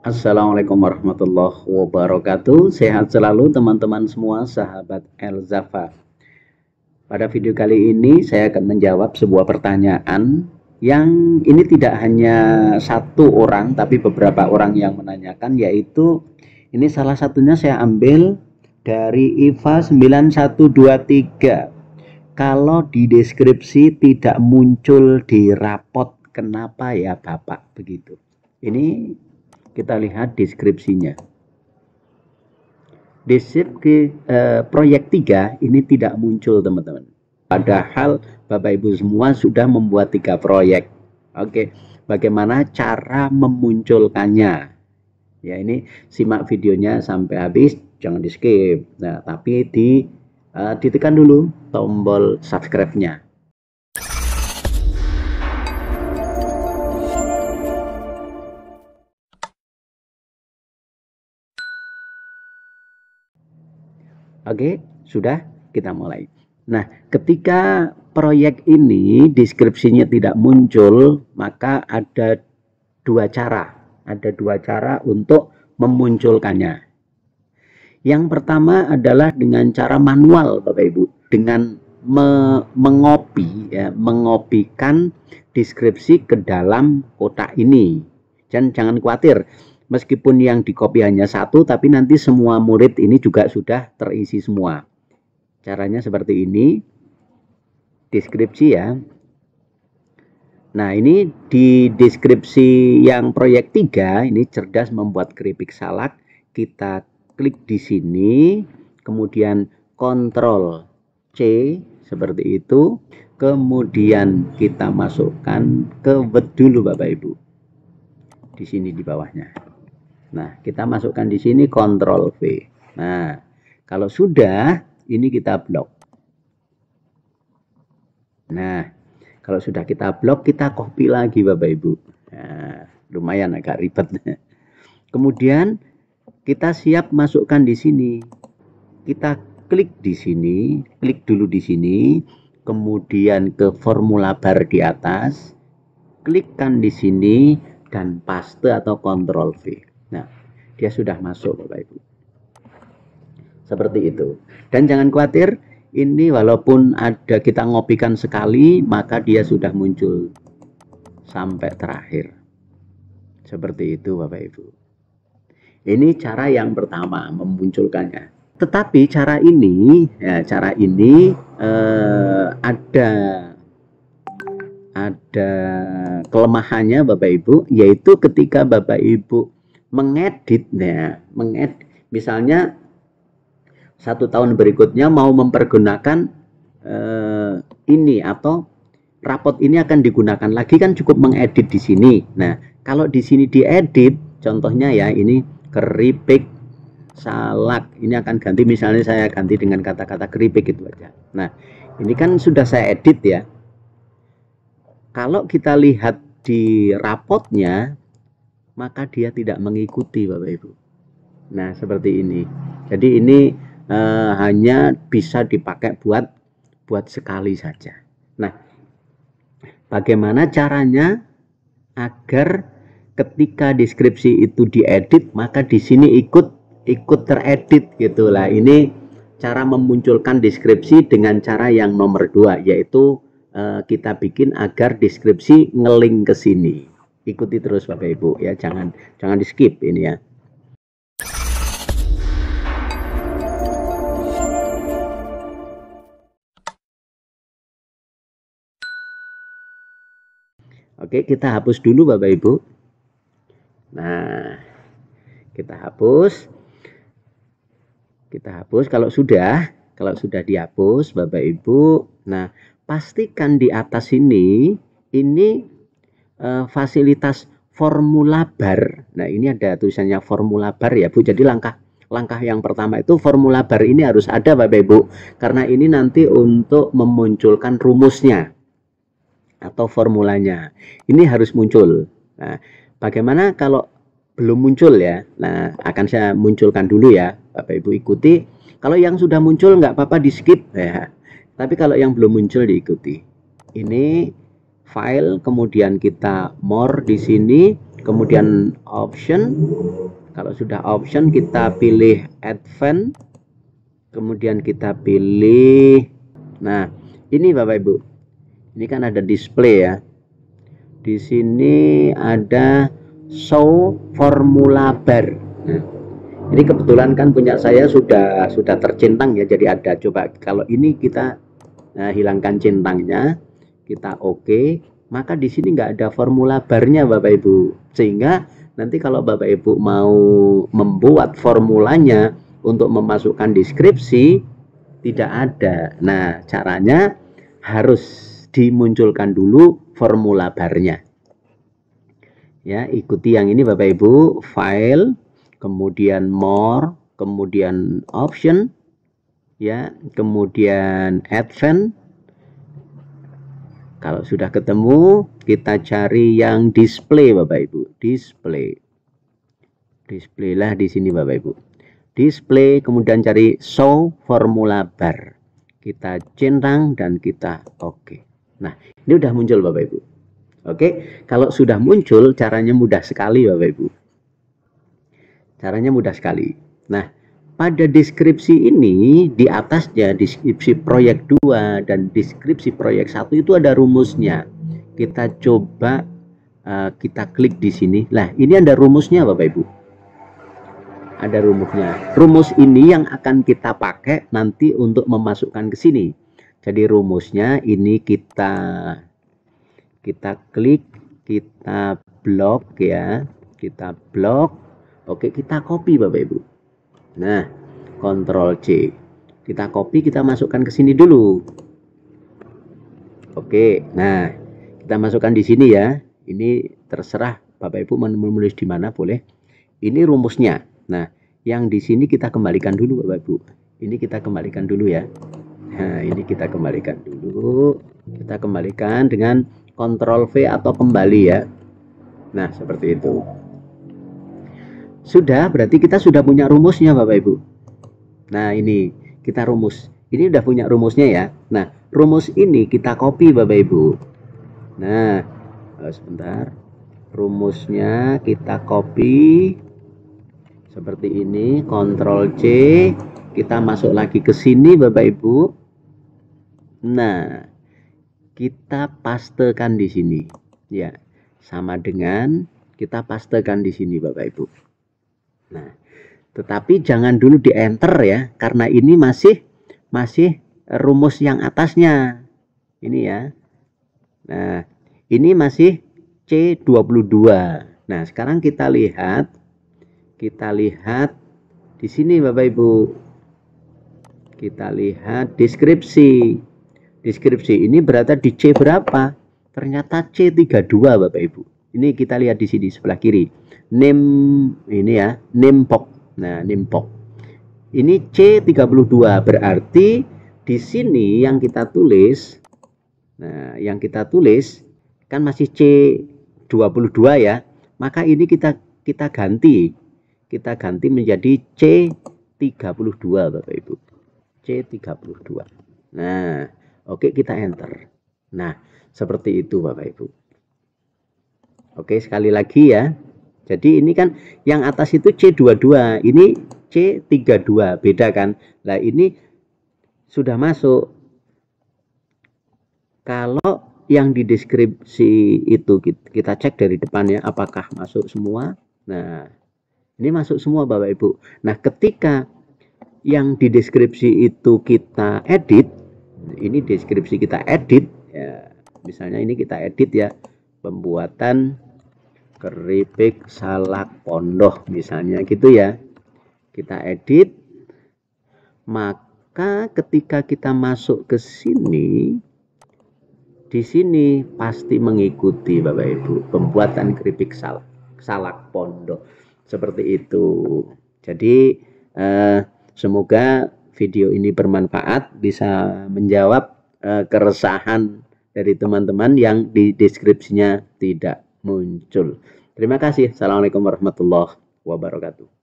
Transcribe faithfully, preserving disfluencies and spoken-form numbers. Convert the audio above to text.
Assalamualaikum warahmatullahi wabarakatuh. Sehat selalu teman-teman semua, sahabat Elzafa. Pada video kali ini saya akan menjawab sebuah pertanyaan yang ini tidak hanya satu orang tapi beberapa orang yang menanyakan, yaitu ini salah satunya saya ambil dari I F A sembilan satu dua tiga. Kalau di deskripsi tidak muncul di rapot, kenapa ya Bapak begitu? Ini kita lihat deskripsinya. Deskripsi eh, proyek tiga ini tidak muncul, teman-teman. Padahal Bapak Ibu semua sudah membuat tiga proyek. Oke, bagaimana cara memunculkannya? Ya, ini simak videonya sampai habis, jangan di skip. Nah, tapi di uh, ditekan dulu tombol subscribe-nya. Oke, sudah, kita mulai. Nah, ketika proyek ini deskripsinya tidak muncul, maka ada dua cara. Ada dua cara untuk memunculkannya. Yang pertama adalah dengan cara manual, Bapak Ibu, dengan me mengopi, ya, mengopikan deskripsi ke dalam kotak ini. Dan jangan khawatir, meskipun yang dikopi hanya satu, tapi nanti semua murid ini juga sudah terisi semua. Caranya seperti ini, deskripsi ya. Nah, ini di deskripsi yang proyek tiga, ini cerdas membuat keripik salak. Kita klik di sini, kemudian kontrol C seperti itu. Kemudian kita masukkan ke Word dulu Bapak Ibu. Di sini di bawahnya. Nah, kita masukkan di sini kontrol V. Nah, kalau sudah, ini kita blok. Nah, kalau sudah kita blok, kita copy lagi Bapak Ibu. Nah, lumayan agak ribet. Kemudian kita siap masukkan di sini. Kita klik di sini, klik dulu di sini, kemudian ke formula bar di atas, klikkan di sini dan paste atau kontrol V. Nah, dia sudah masuk Bapak Ibu. Seperti itu. Dan jangan khawatir, ini walaupun ada kita ngopikan sekali, maka dia sudah muncul sampai terakhir. Seperti itu Bapak Ibu. Ini cara yang pertama memunculkannya. Tetapi cara ini, ya, cara ini eh, ada ada kelemahannya Bapak Ibu, yaitu ketika Bapak Ibu mengeditnya, mengedit, misalnya satu tahun berikutnya mau mempergunakan eh, ini atau rapot ini akan digunakan lagi, kan cukup mengedit di sini. Nah, kalau di sini diedit, contohnya ya ini keripik salak, ini akan ganti, misalnya saya ganti dengan kata-kata keripik itu aja. Nah, ini kan sudah saya edit ya. Kalau kita lihat di rapotnya, maka dia tidak mengikuti Bapak Ibu. Nah, seperti ini. Jadi ini eh, hanya bisa dipakai buat buat sekali saja. Nah, bagaimana caranya agar ketika deskripsi itu diedit, maka di sini ikut ikut teredit gitulah. Ini cara memunculkan deskripsi dengan cara yang nomor dua, yaitu eh, kita bikin agar deskripsi ngeling ke sini. Ikuti terus Bapak Ibu ya, jangan jangan di skip ini ya. Oke, kita hapus dulu Bapak Ibu. Nah, kita hapus. Kita hapus kalau sudah, kalau sudah dihapus Bapak Ibu. Nah, pastikan di atas ini ini eh, fasilitas formula bar. Nah, ini ada tulisannya formula bar ya Bu. Jadi langkah langkah yang pertama itu formula bar ini harus ada Bapak Ibu, karena ini nanti untuk memunculkan rumusnya atau formulanya. Ini harus muncul. Nah, bagaimana kalau belum muncul ya? Nah, akan saya munculkan dulu ya, Bapak Ibu ikuti. Kalau yang sudah muncul nggak apa-apa di skip ya. Tapi kalau yang belum muncul diikuti. Ini file, kemudian kita more di sini, kemudian option. Kalau sudah option kita pilih advance, kemudian kita pilih, nah ini Bapak Ibu, ini kan ada display ya, di sini ada show formula bar. Nah, ini kebetulan kan punya saya sudah sudah tercentang ya, jadi ada. Coba kalau ini kita nah, hilangkan centangnya, kita oke, okay, maka di sini nggak ada formula barnya Bapak Ibu, sehingga nanti kalau Bapak Ibu mau membuat formulanya untuk memasukkan deskripsi tidak ada. Nah, caranya harus dimunculkan dulu formula barnya. Ya, ikuti yang ini Bapak Ibu, file, kemudian more, kemudian option, ya, kemudian advance. Kalau sudah ketemu, kita cari yang display Bapak Ibu, display. Display lah di sini Bapak Ibu. Display, kemudian cari show formula bar. Kita centang dan kita oke. Okay. Nah, ini udah muncul Bapak Ibu. Oke, okay. Kalau sudah muncul, caranya mudah sekali Bapak Ibu. Caranya mudah sekali. Nah, pada deskripsi ini, di atasnya deskripsi proyek dua dan deskripsi proyek satu itu ada rumusnya. Kita coba uh, kita klik di sini. Nah, ini ada rumusnya Bapak Ibu. Ada rumusnya. Rumus ini yang akan kita pakai nanti untuk memasukkan ke sini. Jadi rumusnya ini kita kita klik, kita blok ya. Kita blok. Oke, kita copy Bapak Ibu. Nah, Ctrl C, kita copy, kita masukkan ke sini dulu. Oke, nah kita masukkan di sini ya. Ini terserah Bapak Ibu menulis di mana boleh. Ini rumusnya. Nah, yang di sini kita kembalikan dulu Bapak Ibu. Ini kita kembalikan dulu ya. Nah, ini kita kembalikan dulu. Kita kembalikan dengan Ctrl V atau kembali ya. Nah, seperti itu. Sudah, berarti kita sudah punya rumusnya Bapak Ibu. Nah, ini kita rumus. Ini udah punya rumusnya ya. Nah, rumus ini kita copy Bapak Ibu. Nah, sebentar. Rumusnya kita copy seperti ini, Ctrl C. Kita masuk lagi ke sini Bapak Ibu. Nah, kita pastekan di sini. Ya, sama dengan kita pastekan di sini Bapak Ibu. Nah, tetapi jangan dulu di enter ya, karena ini masih masih rumus yang atasnya. Ini ya. Nah, ini masih C dua puluh dua. Nah, sekarang kita lihat kita lihat di sini Bapak Ibu. Kita lihat deskripsi. Deskripsi ini berada di C berapa? Ternyata C tiga puluh dua Bapak Ibu. Ini kita lihat di sini sebelah kiri. Name ini ya, name box. Nah, name box. Ini C tiga puluh dua, berarti di sini yang kita tulis, nah, yang kita tulis kan masih C dua puluh dua ya. Maka ini kita kita ganti. Kita ganti menjadi C tiga puluh dua Bapak Ibu. C tiga puluh dua. Nah, oke, kita enter. Nah, seperti itu Bapak Ibu. Oke, sekali lagi ya. Jadi ini kan yang atas itu C dua puluh dua, ini C tiga puluh dua, beda kan? Nah, ini sudah masuk. Kalau yang di deskripsi itu kita cek dari depannya apakah masuk semua. Nah, ini masuk semua Bapak Ibu. Nah, ketika yang di deskripsi itu kita edit, ini deskripsi kita edit ya, misalnya ini kita edit ya, pembuatan keripik salak pondok misalnya gitu ya, kita edit, maka ketika kita masuk ke sini, di sini pasti mengikuti Bapak Ibu pembuatan keripik salak salak pondok seperti itu. Jadi eh, semoga video ini bermanfaat, bisa menjawab eh, keresahan dari teman-teman yang di deskripsinya tidak muncul. Terima kasih. Assalamualaikum warahmatullahi wabarakatuh.